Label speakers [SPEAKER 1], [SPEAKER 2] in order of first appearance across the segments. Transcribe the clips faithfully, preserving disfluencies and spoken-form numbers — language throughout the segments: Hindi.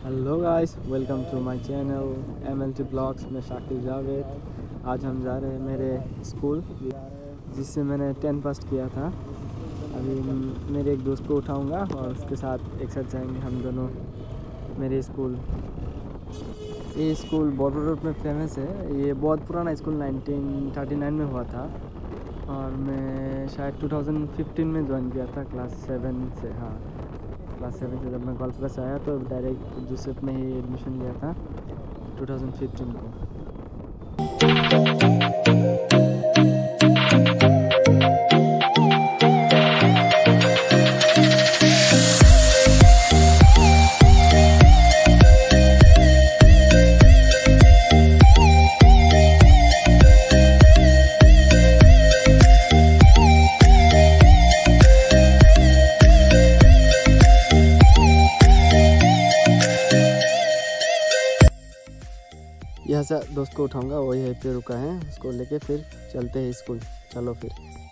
[SPEAKER 1] Hello guys, welcome to my channel M L T blogs में शाकिल जावेद। आज हम जा रहे हैं मेरे स्कूल जिससे मैंने टेंथ पास किया था। अभी मेरे एक दोस्त को उठाऊंगा और उसके साथ एक साथ जाएंगे हम दोनों मेरे स्कूल। ये स्कूल बॉर्डर रोड में फेमस है। ये बहुत पुराना स्कूल नाइनटीन थर्टी नाइन में हुआ था और मैं शायद टू थाउजेंड फिफ्टीन में ज्वाइन किया था क्लास सेवन से। हाँ, क्लास सेवन से जब मैं कोलकाता से आया तो डायरेक्ट जोसेफ में ही एडमिशन लिया था टू थाउजेंड फिफ्टीन को। यहाँ से दोस्त को उठाऊंगा, वही है पे रुका है, उसको लेके फिर चलते हैं स्कूल। चलो फिर।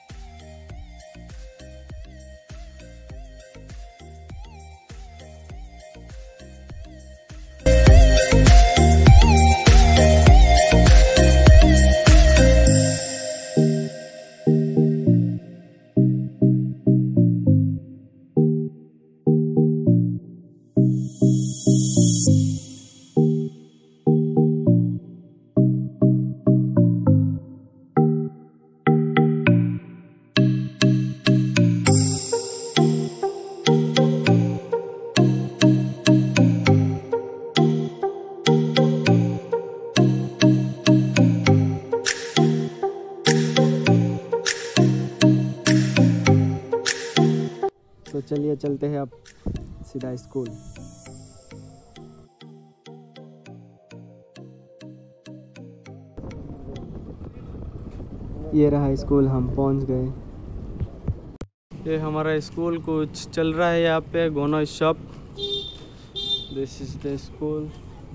[SPEAKER 1] तो चलिए चलते हैं अब सीधा स्कूल। ये रहा स्कूल, हम पहुंच गए। ये हमारा स्कूल कुछ चल रहा है यहाँ पे, गोनो shop. This is the school.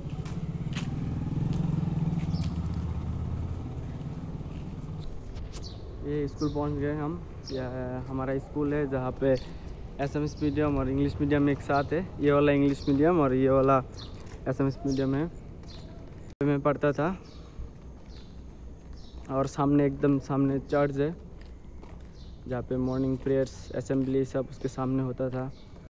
[SPEAKER 1] ये स्कूल पहुंच गए हम। यह हमारा स्कूल है जहाँ पे एसएमएस मीडियम और इंग्लिश मीडियम एक साथ है। ये वाला इंग्लिश मीडियम और ये वाला एसएमएस मीडियम है। मैं पढ़ता था और सामने एकदम सामने चर्च है जहाँ पे मॉर्निंग प्रेयर्स, असेंबली सब उसके सामने होता था।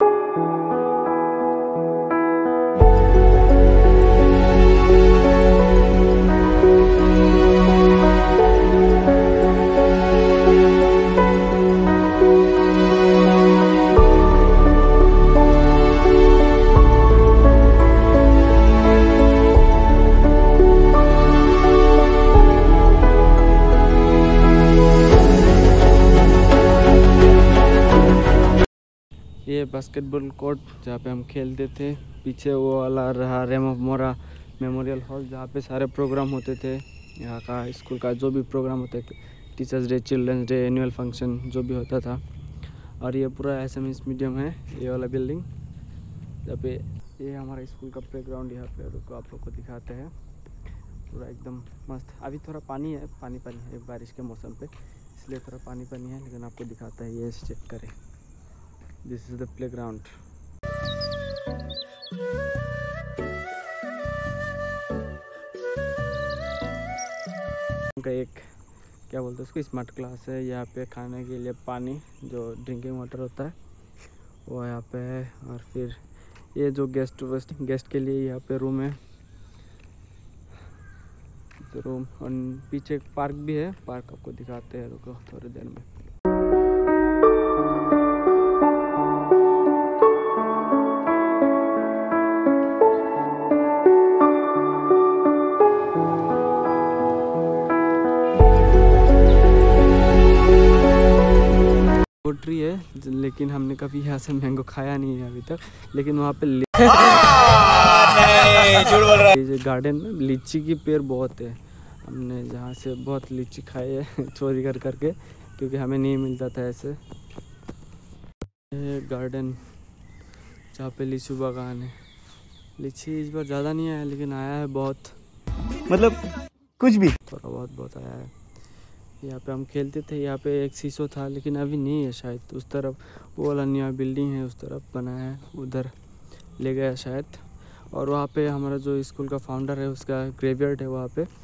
[SPEAKER 1] ये बास्केटबॉल कोर्ट जहाँ पे हम खेलते थे। पीछे वो वाला रहा रेम ऑफ मोरा मेमोरियल हॉल जहाँ पे सारे प्रोग्राम होते थे। यहाँ का स्कूल का जो भी प्रोग्राम होते थे, teachers day, children's day, annual function जो भी होता था। और ये पूरा एसएमएस मीडियम है, ये वाला बिल्डिंग जहाँ पे। ये हमारा स्कूल का प्लेग्राउंड यहाँ पे, रुको आप लोग को दिखाते हैं। पूरा एकदम मस्त। अभी थोड़ा पानी है, पानी पानी है बारिश के मौसम पे, इसलिए थोड़ा पानी पानी है, लेकिन आपको दिखाता है। ये चेक करें, दिस इज द प्लेग्राउंड। उनका एक क्या बोलते हैं उसको, स्मार्ट क्लास है। यहाँ पे खाने के लिए पानी जो ड्रिंकिंग वाटर होता है वो यहाँ पे है। और फिर ये जो गेस्ट वेस्ट गेस्ट के लिए यहाँ पे रूम है, रूम। और पीछे एक पार्क भी है, पार्क आपको दिखाते हैं, रुको थोड़ी देर में। ट्री है, लेकिन हमने कभी यहाँ से मैंगो खाया नहीं है अभी तक। लेकिन वहाँ पे नहीं, झूठ बोल रहा है। गार्डन में लीची की पेड़ बहुत है। हमने जहाँ से बहुत लीची खाई है चोरी कर करके, क्योंकि हमें नहीं मिलता था ऐसे। ये गार्डन जहाँ पे लीची बागान है। लीची इस बार ज़्यादा नहीं आया, लेकिन आया है बहुत, मतलब कुछ भी थोड़ा बहुत बहुत आया है। यहाँ पे हम खेलते थे, यहाँ पे एक शीशो था, लेकिन अभी नहीं है शायद। उस तरफ वो वाला नया बिल्डिंग है, उस तरफ बना है, उधर ले गया शायद। और वहाँ पे हमारा जो स्कूल का फाउंडर है उसका ग्रेवयार्ड है वहाँ पे।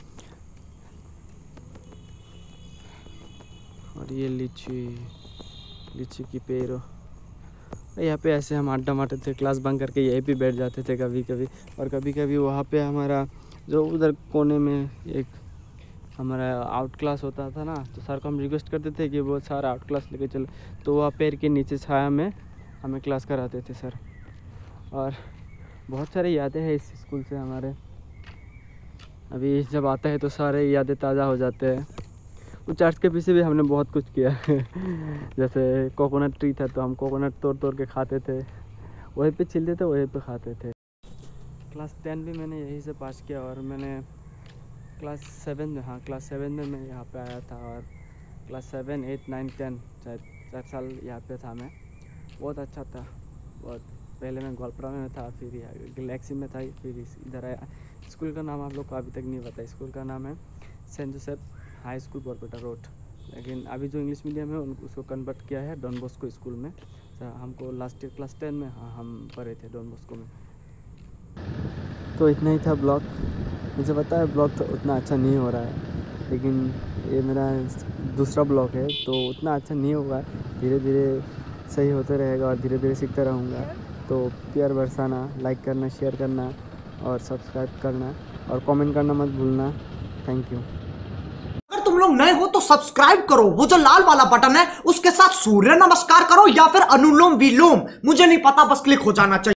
[SPEAKER 1] और ये लीची लीची की पेड़, यहाँ पे ऐसे हम अड्डा मारते थे, क्लास बंक करके यहीं पे बैठ जाते थे कभी कभी। और कभी कभी वहाँ पे हमारा जो उधर कोने में एक हमारा आउट क्लास होता था ना, तो सर को हम रिक्वेस्ट करते थे कि वो सर आउट क्लास लेके चलो, तो वह पेड़ के नीचे छाया में हमें क्लास कराते थे सर। और बहुत सारी यादें हैं इस स्कूल से हमारे, अभी जब आता है तो सारे यादें ताज़ा हो जाते हैं। उस चर्च के पीछे भी हमने बहुत कुछ किया जैसे कोकोनट ट्री था तो हम कोकोनट तोड़ तोड़ के खाते थे, वहीं पे छिलते थे वहीं पे खाते थे। क्लास टेन भी मैंने यहीं से पास किया। और मैंने क्लास सेवन में, हाँ क्लास सेवन में मैं यहाँ पे आया था। और class seven eight nine ten चार चार साल यहाँ पे था मैं। बहुत अच्छा था बहुत। पहले मैं गोलपरा में था, फिर गैलेक्सी में था, फिर इधर आया। स्कूल का नाम आप लोग को अभी तक नहीं पता। स्कूल का नाम है Saint Joseph high school Barpeta road, लेकिन अभी जो इंग्लिश मीडियम है उसको कन्वर्ट किया है डॉन बॉस्को स्कूल में। हमको लास्ट ईयर क्लास टेन में हाँ हम पढ़े थे डॉन बॉस्को में। तो इतना ही था ब्लॉग। मुझे पता है ब्लॉग तो उतना अच्छा नहीं हो रहा है, लेकिन ये मेरा दूसरा ब्लॉग है तो उतना अच्छा नहीं होगा, धीरे धीरे सही होते रहेगा और धीरे धीरे सीखता रहूँगा। तो प्यार बरसाना, लाइक करना, शेयर करना और सब्सक्राइब करना और कमेंट करना मत भूलना। Thank you.
[SPEAKER 2] अगर तुम लोग नए हो तो सब्सक्राइब करो, वो जो लाल वाला बटन है उसके साथ सूर्य नमस्कार करो या फिर अनुलोम विलोम, मुझे नहीं पता, बस क्लिक हो जाना चाहिए।